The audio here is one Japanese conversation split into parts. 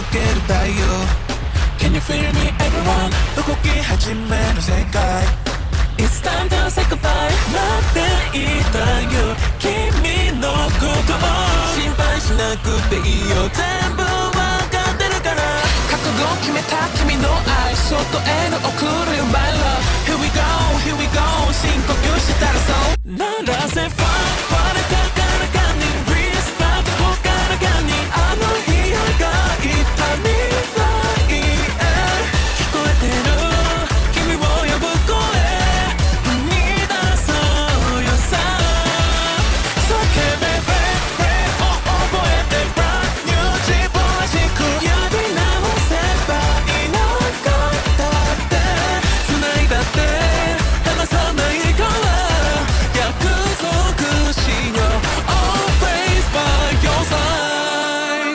ける太陽 Can you feel me everyone 動き始める世界 It's time to say goodbye 待っていたよ君のことを心配しなくていいよ全部わかってるから覚悟決めた君の愛外への送るよ My love Here we go here we go 深呼吸したらそうならせ Fire 割れたからかに Restart こっからかにあの日描いた未来聞こえてる君を呼ぶ声踏み出そうよさ叫べ Pray を覚えて Brand new 自分らしくやり直せばいなかったって繋いだって離さないから約束しよう Always by your side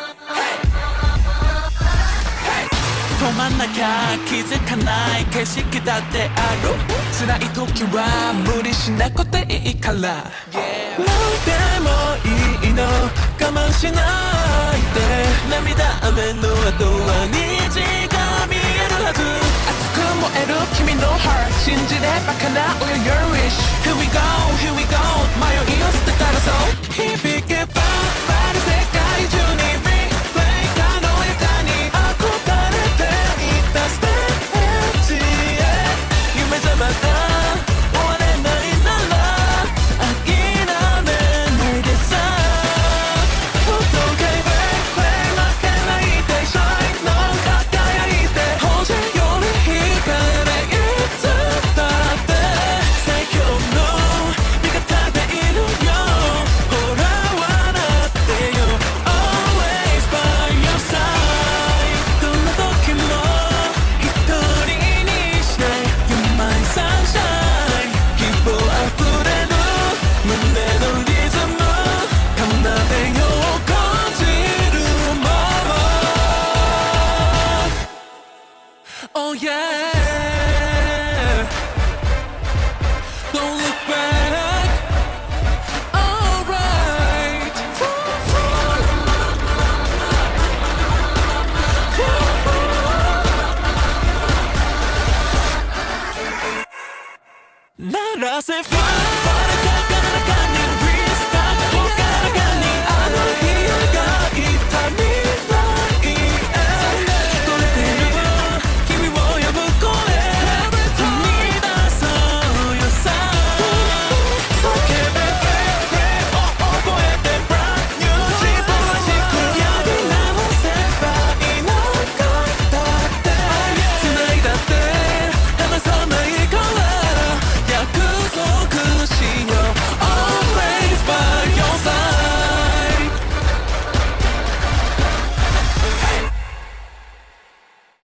止まんなきゃ気づかない景色だってある辛い時は無理しなくていいから何でもいいの我慢しないで涙雨の後は虹が見えるはず熱く燃える君の heart 信じれば叶うよ your wish Here we go here we go 迷いを捨てたらそう